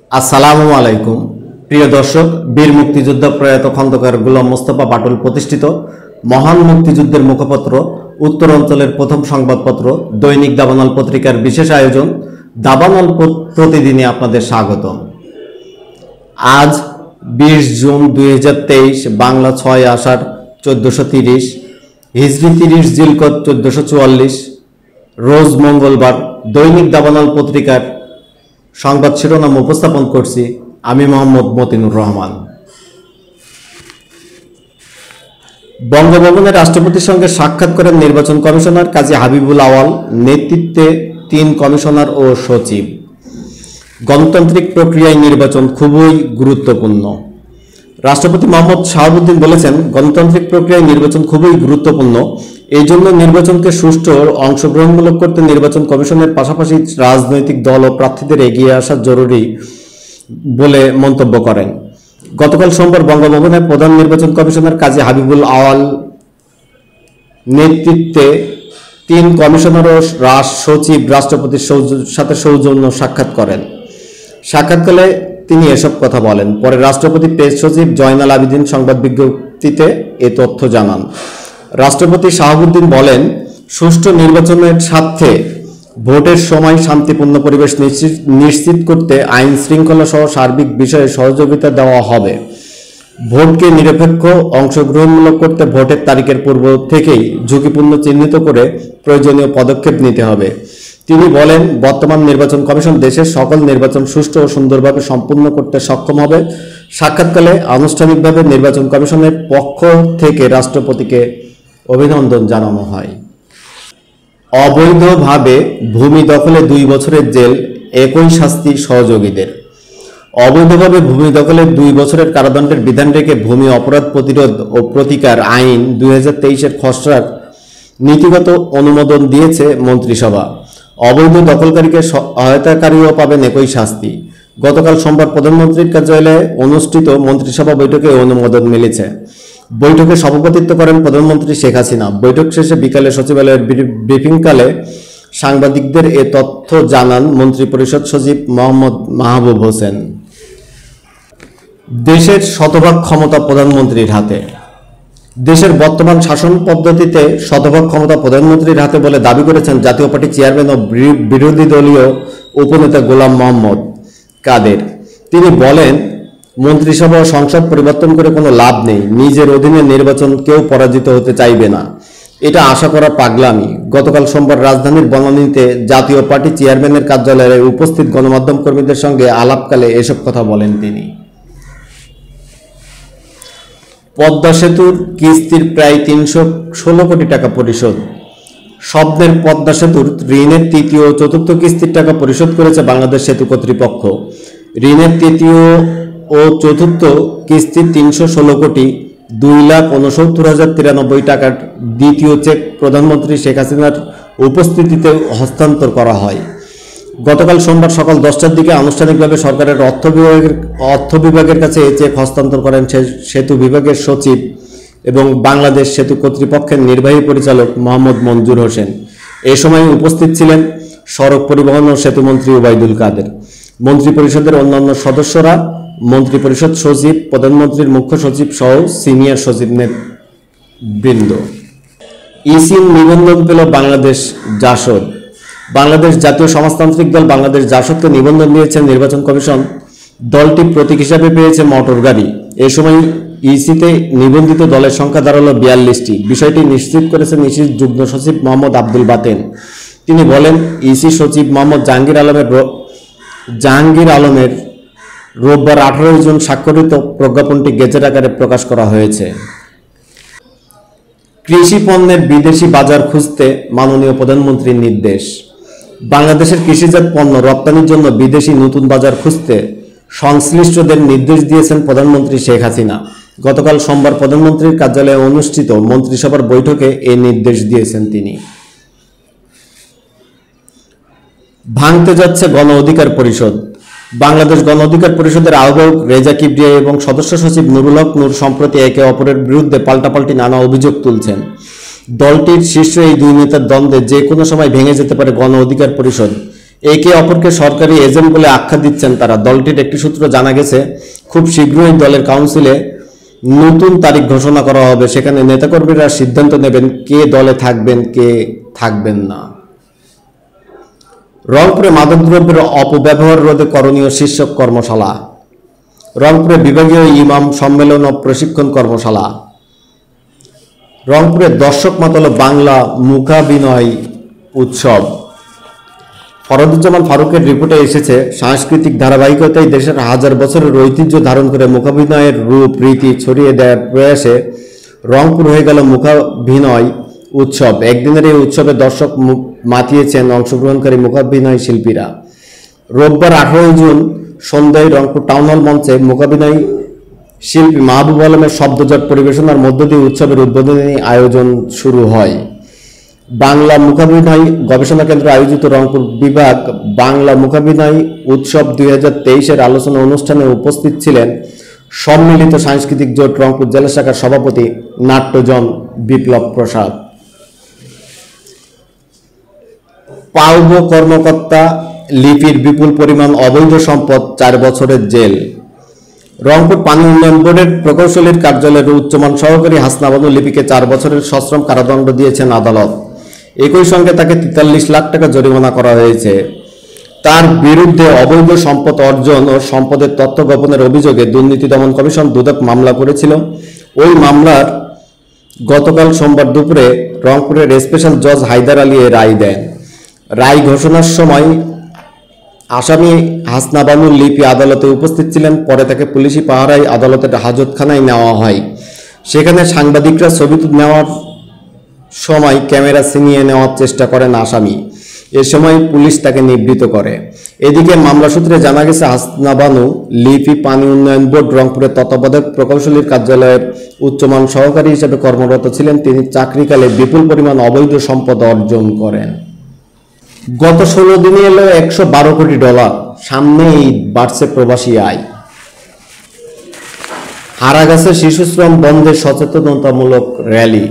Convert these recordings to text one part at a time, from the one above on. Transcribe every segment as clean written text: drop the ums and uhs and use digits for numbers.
আসসালামু আলাইকুম প্রিয় দর্শক, বীর মুক্তিযোদ্ধা প্রয়াত খন্দকার গোলাম মোস্তফা বাটুল প্রতিষ্ঠিত মহান মুক্তিযুদ্ধের মুখপত্র উত্তর অঞ্চলের প্রথম সংবাদপত্র দৈনিক দাবানল পত্রিকার বিশেষ আয়োজন দাবানল প্রতিদিনে আপনাদের স্বাগত। আজ 20 জুন 2023, বাংলা 6 আষাঢ় 1430, হিজরি 30 জিলকদ 1444, রোজ মঙ্গলবার। দৈনিক দাবানল পত্রিকার সংবাদ শিরোনাম উপস্থাপন করছি আমি মোহাম্মদ মতিনুর রহমান। বঙ্গভবনে রাষ্ট্রপতির সঙ্গে সাক্ষাৎ করেন নির্বাচন কমিশনার কাজী হাবিবুল আওয়াল, নেতৃত্বে 3 কমিশনার ও সচিব। গণতান্ত্রিক প্রক্রিয়ায় নির্বাচন খুবই গুরুত্বপূর্ণ। রাষ্ট্রপতি মোহাম্মদ শাহাবুদ্দিন বলেছেন, গণতান্ত্রিক প্রক্রিয়ায় নির্বাচন খুবই গুরুত্বপূর্ণ। এই জন্য নির্বাচনকে সুষ্ঠু অংশগ্রহণমূলক করতে নির্বাচন কমিশনের পাশাপাশি রাজনৈতিক দল ও প্রার্থীদের এগিয়ে আসা জরুরি বলে মন্তব্য করেন। গতকাল সোমবার বঙ্গভবনে প্রধান নির্বাচন কমিশনার কাজী হাবিবুল আওয়াল নেতৃত্বে 3 কমিশনার ও সচিব রাষ্ট্রপতির সাথে সৌজন্য সাক্ষাৎ করেন। সাক্ষাৎকালে তিনি এসব কথা বলেন। পরে রাষ্ট্রপতি প্রেস সচিব জয়নাল আবেদিন সংবাদ বিজ্ঞপ্তিতে এ তথ্য জানান। রাষ্ট্রপতি শাহাবুদ্দিন বলেন, সুষ্ঠু নির্বাচনের স্বার্থে ভোটের সময় শান্তিপূর্ণ পরিবেশ নিশ্চিত করতে আইন শৃঙ্খলা সহ সার্বিক বিষয়ে সহযোগিতা দেওয়া হবে। ভোটকে নিরপেক্ষ অংশগ্রহণমূলক করতে ভোটের তারিখের পূর্ব থেকেই ঝুঁকিপূর্ণ চিহ্নিত করে প্রয়োজনীয় পদক্ষেপ নিতে হবে। তিনি বলেন, বর্তমান নির্বাচন কমিশন দেশের সকল নির্বাচন সুষ্ঠু ও সুন্দরভাবে সম্পন্ন করতে সক্ষম হবে। সাক্ষাৎকালে আনুষ্ঠানিকভাবে নির্বাচন কমিশনের পক্ষ থেকে রাষ্ট্রপতিকে অভিনন্দন জানানো হয়। অবৈধভাবে ভূমি দখলে 2 বছরের জেল, একই শাস্তি সহযোগীদের। অবৈধভাবে ভূমি দখলে 2 বছরের কারাদণ্ডের বিধান রেখে ভূমি অপরাধ প্রতিরোধ ও প্রতিকার আইন 2023-এর খসড়ার নীতিগত অনুমোদন দিয়েছে মন্ত্রিসভা। অবৈধ দখলকারীকে সহায়তাকারীও পাবেন একই শাস্তি। গতকাল সোমবার প্রধানমন্ত্রীর কার্যালয়ে অনুষ্ঠিত মন্ত্রিসভা বৈঠকে অনুমোদন মিলেছে। বৈঠকে সভাপতিত্ব করেন প্রধানমন্ত্রী শেখ হাসিনা। বৈঠক শেষে বিকালে সচিবালয়ের ব্রিফিংকালে সাংবাদিকদের এ তথ্য জানান মন্ত্রিপরিষদ সচিব মোহাম্মদ মাহবুব হোসেন। দেশের শতভাগ ক্ষমতা প্রধানমন্ত্রীর হাতে। দেশের বর্তমান শাসন পদ্ধতিতে শতভাগ ক্ষমতা প্রধানমন্ত্রীর হাতে বলে দাবি করেছেন জাতীয় পার্টি চেয়ারম্যান ও বিরোধী দলীয় উপনেতা গোলাম মোহাম্মদ কাদের। তিনি বলেন, মন্ত্রিসভা ও সংসদ পরিবর্তন করে কোনো লাভ নেই। নিজের অধীনে নির্বাচন কেউ পরাজিত হতে চাইবে না, এটা আশা করা পাগলামি। গতকাল সোমবার রাজধানীর বনানীতে জাতীয় পার্টি চেয়ারম্যানের কার্যালয়ে উপস্থিত গণমাধ্যম কর্মীদের সঙ্গে আলাপকালে এসব কথা বলেন তিনি। পদ্মা সেতুর কিস্তির প্রায় 316 কোটি টাকা পরিশোধ। স্বপ্নের পদ্মা সেতুর ঋণের 3য় ও 4র্থ কিস্তির টাকা পরিশোধ করেছে বাংলাদেশ সেতু কর্তৃপক্ষ। ঋণের 3য় ও 4র্থ কিস্তির 316 কোটি 2,69,093 টাকার দ্বিতীয় চেক প্রধানমন্ত্রী শেখ হাসিনার উপস্থিতিতে হস্তান্তর করা হয়। গতকাল সোমবার সকাল 10টার দিকে আনুষ্ঠানিকভাবে সরকারের অর্থ বিভাগের কাছে এই চেক হস্তান্তর করেন সেতু বিভাগের সচিব এবং বাংলাদেশ সেতু কর্তৃপক্ষের নির্বাহী পরিচালক মোহাম্মদ মঞ্জুর হোসেন। এ সময় উপস্থিত ছিলেন সড়ক পরিবহন ও সেতুমন্ত্রী ওবায়দুল কাদের, মন্ত্রিপরিষদের অন্যান্য সদস্যরা, মন্ত্রিপরিষদ সচিব, প্রধানমন্ত্রীর মুখ্য সচিব সহ সিনিয়র সচিব বৃন্দ। ইসির নিবন্ধন পেল বাংলাদেশ জাসদ। বাংলাদেশ জাতীয় সমাজতান্ত্রিক দল বাংলাদেশ জাসদকে নিবন্ধন দিয়েছে নির্বাচন কমিশন। দলটি প্রতীক হিসাবে পেয়েছে মোটর গাড়ি। এ সময় ইসিতে নিবন্ধিত দলের সংখ্যা দাঁড়ালো 42টি। বিষয়টি নিশ্চিত করেছেন ইসির যুগ্ম সচিব মোহাম্মদ আব্দুল বাতেন। তিনি বলেন, ইসি সচিব মোহাম্মদ জাহাঙ্গীর আলমের রোববার 18 জুন স্বাক্ষরিত প্রজ্ঞাপনটি গেজেট আকারে প্রকাশ করা হয়েছে। কৃষি পণ্যের বিদেশি বাজার খুঁজতে মাননীয় প্রধানমন্ত্রীর নির্দেশ। বাংলাদেশের কৃষিজাত পণ্য রপ্তানির জন্য বিদেশি নতুন বাজার খুঁজতে সংশ্লিষ্টদের নির্দেশ দিয়েছেন প্রধানমন্ত্রী শেখ হাসিনা। গতকাল সোমবার প্রধানমন্ত্রীর কার্যালয়ে অনুষ্ঠিত মন্ত্রিসভার বৈঠকে এই নির্দেশ দিয়েছেন তিনি। ভাঙতে যাচ্ছে গণ অধিকার পরিষদ। বাংলাদেশ গণ অধিকার পরিষদের আহ্বায়ক রেজা কিবরিয়া এবং সদস্য সচিব নুরুল হক নূর সম্প্রতি একে অপরের বিরুদ্ধে পাল্টাপাল্টি নানা অভিযোগ তুলছেন। দলটির শীর্ষ এই 2 নেতার দ্বন্দ্বে যে কোনো সময় ভেঙে যেতে পারে গণ অধিকার পরিষদ, একে অপরকে সরকারি এজেন্ট বলে আখ্যা দিচ্ছেন তারা। দলটির একটি সূত্র জানা গেছে, খুব শীঘ্রই দলের কাউন্সিলে নতুন তারিখ ঘোষণা করা হবে, সেখানে নেতাকর্মীরা সিদ্ধান্ত নেবেন কে দলে থাকবেন কে থাকবেন না। রংপুরে মাদকদ্রব্যের অপব্যবহার রোধে করণীয় শীর্ষক কর্মশালা। রংপুরে বিভাগীয় ইমাম সম্মেলন ও প্রশিক্ষণ কর্মশালা। রংপুরে দর্শক মাতাল বাংলা মূকাভিনয় উৎসব। ফরদুজ্জামান ফারুকের রিপোর্টে এসেছে, সাংস্কৃতিক ধারাবাহিকতায় দেশের হাজার বছরের ঐতিহ্য ধারণ করে মূকাভিনয়ের রূপ রীতি ছড়িয়ে দেওয়ার প্রয়াসে রংপুর হয়ে গেল মূকাভিনয় উৎসব। একদিনের এই উৎসবে দর্শক মাতিয়েছেন অংশগ্রহণকারী মূকাভিনয় শিল্পীরা। রোববার 18 জুন সন্ধ্যায় রংপুর টাউন হল মঞ্চে মূকাভিনয় শিল্পী মাহবুব আলমের শব্দজট পরিবেশনার মধ্য দিয়ে উৎসবের উদ্বোধনী আয়োজন শুরু হয়। বাংলা মূকাভিনয় গবেষণা কেন্দ্র আয়োজিত রংপুর বিভাগ বাংলা মূকাভিনয় উৎসব 2023-এর আলোচনা অনুষ্ঠানে উপস্থিত ছিলেন সম্মিলিত সাংস্কৃতিক জোট রংপুর জেলা শাখার সভাপতি নাট্যজন বিপ্লব প্রসাদ। পাউব কর্মকর্তা লিপির বিপুল পরিমাণ অবৈধ সম্পদ, 4 বছরের জেল। রংপুর পানি উন্নয়ন বোর্ডের প্রকৌশলীর কার্যালয়ের উচ্চমান সহকারী হাসনা বানু লিপিকে 4 বছরের সশ্রম কারাদণ্ড দিয়েছেন আদালত। একই সঙ্গে তাকে 43 লাখ টাকা জরিমানা করা হয়েছে। তার বিরুদ্ধে অবৈধ সম্পদ অর্জন ও সম্পদের তথ্য গোপনের অভিযোগে দুর্নীতি দমন কমিশন দুদক মামলা করেছিল। ওই মামলার গতকাল সোমবার দুপুরে রংপুরের স্পেশাল জজ হায়দার আলী এ রায় দেন। রায় ঘোষণার সময় আসামি হাসনা বানু লিপি আদালতে উপস্থিত ছিলেন। পরে তাকে পুলিশি পাহারায় আদালতের হাজতখানায় নেওয়া হয়। সেখানে সাংবাদিকরা ছবি নেওয়ার সময় ক্যামেরা ছিনিয়ে নেওয়ার চেষ্টা করেন আসামি। এ সময় পুলিশ তাকে নিবৃত্ত করে। এদিকে মামলা সূত্রে জানা গেছে, হাসনা বানু লিপি পানি উন্নয়ন বোর্ড রংপুরের তত্ত্বাবধায়ক প্রকৌশলীর কার্যালয়ের উচ্চমান সহকারী হিসেবে কর্মরত ছিলেন। তিনি চাকরিকালে বিপুল পরিমাণ অবৈধ সম্পদ অর্জন করেন। গত 16 দিনে এলো $112 কোটি। সামনেই বাড়ছে প্রবাসী আয়। হারা গেছে শিশুশ্রম বন্ধে সচেতনতামূলক র্যালি।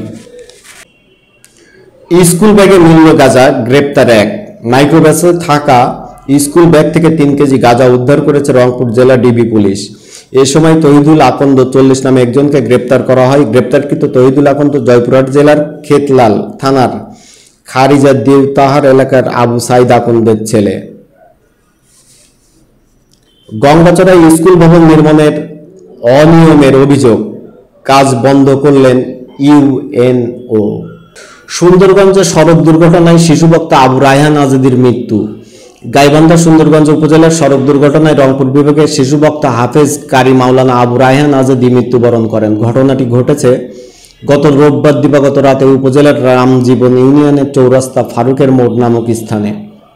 স্কুল ব্যাগে মিলল গাঁজা, গ্রেপ্তার 1। মাইক্রোবাসে থাকা স্কুল ব্যাগ থেকে 3 কেজি গাঁজা উদ্ধার করেছে রংপুর জেলা ডিবি পুলিশ। এ সময় তহিদুল আকন্দ 40 নামে একজনকে গ্রেপ্তার করা হয়। গ্রেপ্তারকৃত তহিদুল আকন্দ জয়পুরহাট জেলার খেতলাল থানার খারিজা দেওতাহার এলাকার আবু সাইদ আকন্দের ছেলে। গঙ্গাচড়ায় স্কুল ভবন নির্মাণের অনিয়মের অভিযোগ, কাজ বন্ধ করলেন ইউএনও। সুন্দরগঞ্জে সড়ক দুর্ঘটনায় শিশু বক্তা আবু রায়হান আজাদীর মৃত্যু। গাইবান্ধা সুন্দরগঞ্জ উপজেলার সড়ক দুর্ঘটনায় রংপুর বিভাগের শিশু বক্তা হাফেজ কারি মাওলানা আবু রায়হান আজাদী মৃত্যুবরণ করেন। ঘটনাটি ঘটেছে গত রোববার দিবাগত রাতে উপজেলার রামজীবন ইউনিয়নের চৌরাস্তা ফারুকের মোড় নামক স্থানে।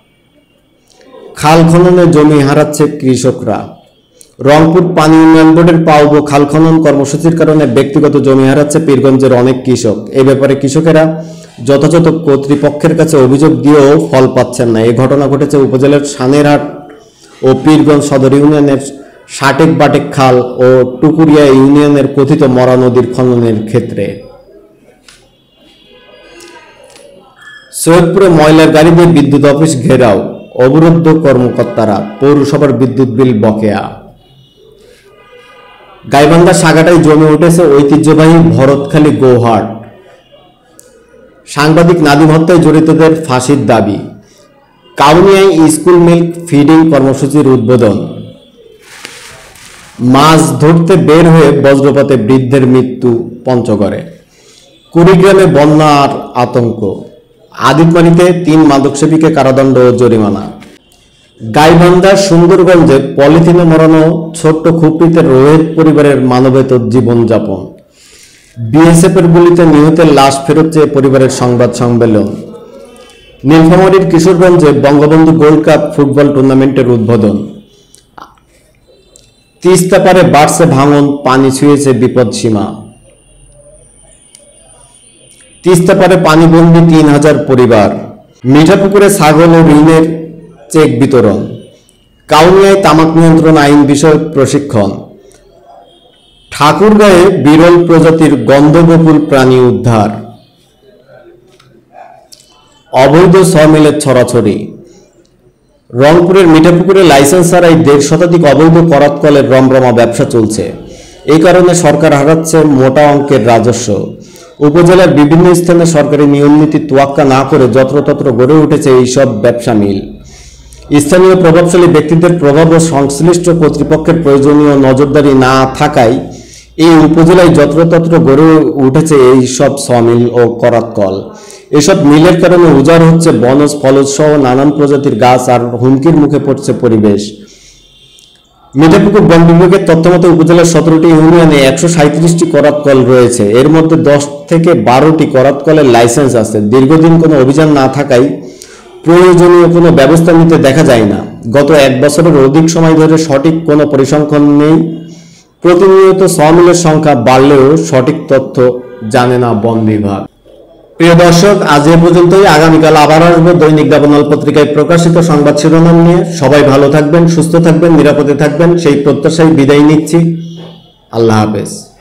খাল খননে জমি হারাচ্ছে কৃষকরা। রংপুর পানি উন্নয়ন বোর্ডের পাউব খাল খনন কর্মসূচির কারণে ব্যক্তিগত জমি হারাচ্ছে পীরগঞ্জের অনেক কৃষক। এ ব্যাপারে কৃষকেরা যথাযথ কর্তৃপক্ষের কাছে অভিযোগ দিয়েও ফল পাচ্ছেন না। এই ঘটনা ঘটেছে উপজেলার সানেরহাট ও পীরগঞ্জ সদর ইউনিয়নের সাটেক বাটেক খাল ও টুকুরিয়া ইউনিয়নের কথিত মরা নদীর খননের ক্ষেত্রে। সৈয়দপুরে ময়লার গাড়ি দিয়ে বিদ্যুৎ অফিস ঘেরাও, অবরুদ্ধ কর্মকর্তারা, পৌরসভার বিদ্যুৎ বিল বকেয়া। গাইবান্ধা সাগাটায় জমে উঠেছে ঐতিহ্যবাহী ভরতখালী গোহাট। সাংবাদিক নাদিম হত্যায় জড়িতদের ফাঁসির দাবি। কাউনিয়ায় স্কুল মিল্ক ফিডিং কর্মসূচির উদ্বোধন। মাছ ধরতে বের হয়ে বজ্রপাতে বৃদ্ধের মৃত্যু পঞ্চগড়ে। কুড়িগ্রামে বন্যার আতঙ্ক। আদিতমানিতে 3 মাদকসেবীকে কারাদণ্ড ও জরিমানা। গাইবান্ধা সুন্দরগঞ্জে পলিথিনে মোড়ানো ছোট্ট খুপড়িতে রোহিত পরিবারের মানবেতর জীবনযাপন। বিএসএফের গুলিতে নিহতের লাশ ফেরত চেয়ে পরিবারের সংবাদ সম্মেলন। নীলফামারীর কিশোরগঞ্জে বঙ্গবন্ধু গোল্ড কাপ ফুটবল টুর্নামেন্টের উদ্বোধন। তিস্তা পারে বাড়ছে ভাঙন, পানি ছুঁয়েছে বিপদসীমা। তিস্তা পারে পানিবন্দী 3000 পরিবার। মিঠাপুকুরে ছাগল ও ঋণের চেক বিতরণ। কাউনিয়ায় তামাক নিয়ন্ত্রণ আইন বিষয়ক প্রশিক্ষণ। ঠাকুরগাঁয়ে বিরল প্রজাতির গন্ধবকুল প্রাণী উদ্ধার। অবৈধ সমিলের ছড়াছড়ি। রংপুরের মিঠাপুকুরে লাইসেন্স ছাড়াই 1.5 শতাধিক অবৈধ করাত কলের রমরমা ব্যবসা চলছে। এই কারণে সরকার হারাচ্ছে মোটা অঙ্কের রাজস্ব। উপজেলার বিভিন্ন স্থানে সরকারি নিয়মনীতি তোয়াক্কা না করে যত্রতত্র গড়ে উঠেছে এইসব ব্যবসা মিল। স্থানীয় প্রভাবশালী ব্যক্তিদের প্রভাব ও সংশ্লিষ্ট কর্তৃপক্ষের প্রয়োজনীয় নজরদারি না থাকায় এই উপজেলায় যত্রতত্র গড়ে উঠেছে এই সব সমিল ও করাত কল। এসব মিলের কারণে উজাড় হচ্ছে বনজ ফলজ সহ নানান প্রজাতির গাছ আর হুমকির মুখে পড়ছে পরিবেশ। মিঠাপুকুর বন বিভাগের তথ্যমতে উপজেলার 17টি ইউনিয়নে 137টি করাত কল রয়েছে। এর মধ্যে 10 থেকে 12টি করাত কলের লাইসেন্স আছে। দীর্ঘদিন কোনো অভিযান না থাকায় প্রয়োজনীয় কোনো ব্যবস্থা নিতে দেখা যায় না। গত 1 বছরের অধিক সময় ধরে সঠিক কোনো পরিসংখ্যান নেই। প্রতিনিয়ত সমিলের সংখ্যা বাড়লেও সঠিক তথ্য জানে না বন বিভাগ। প্রিয় দর্শক, আজ এ পর্যন্তই। আগামীকাল আবার আসবো দৈনিক দাবানল পত্রিকায় প্রকাশিত সংবাদ শিরোনাম নিয়ে। সবাই ভালো থাকবেন, সুস্থ থাকবেন, নিরাপদে থাকবেন সেই প্রত্যাশায় বিদায় নিচ্ছি। আল্লাহ হাফেজ।